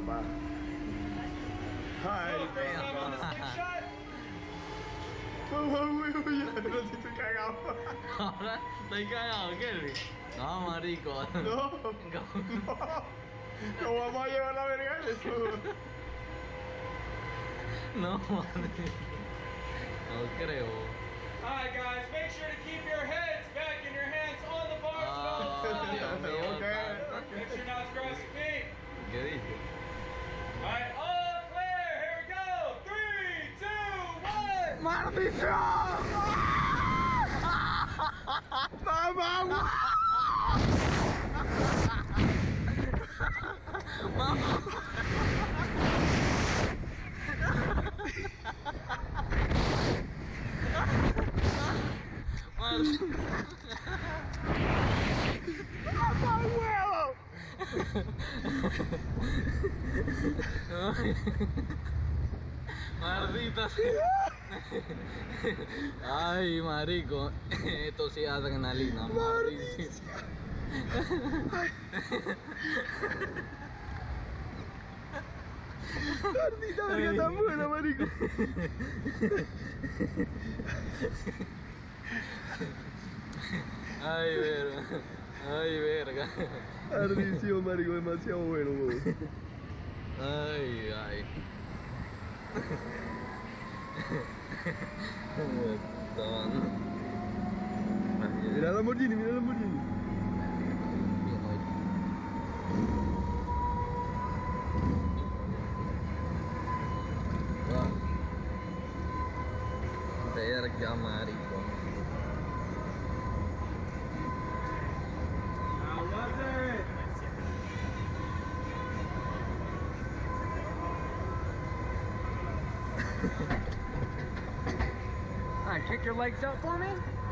papá. Ay, uy, ya no estoy cagado. Ahora estoy cagado, Kelly. No, marico. No, ¿cómo vamos a llevar la verga de eso? No, marico. No creo. Alright guys, make sure to keep your heads back and your hands on the bars. Dios mío, Okay. Make sure not to cross your feet. ¿Qué dice? Alright, all clear. Here we go. 3, 2, 1. ¡Maldición! ¡Mamá! ¡Mamá huevo! Maldita sea. Ay, marico. Esto sí es adrenalina. Maldición. Maldita verga tan buena, marico. Ay, verga. Ay, verga. Ardición, marico, demasiado bueno, huevo. Ay, ay. Mira la Lamborghini, mira la Lamborghini. Verga, marico. How was it? Alright, kick your legs out for me.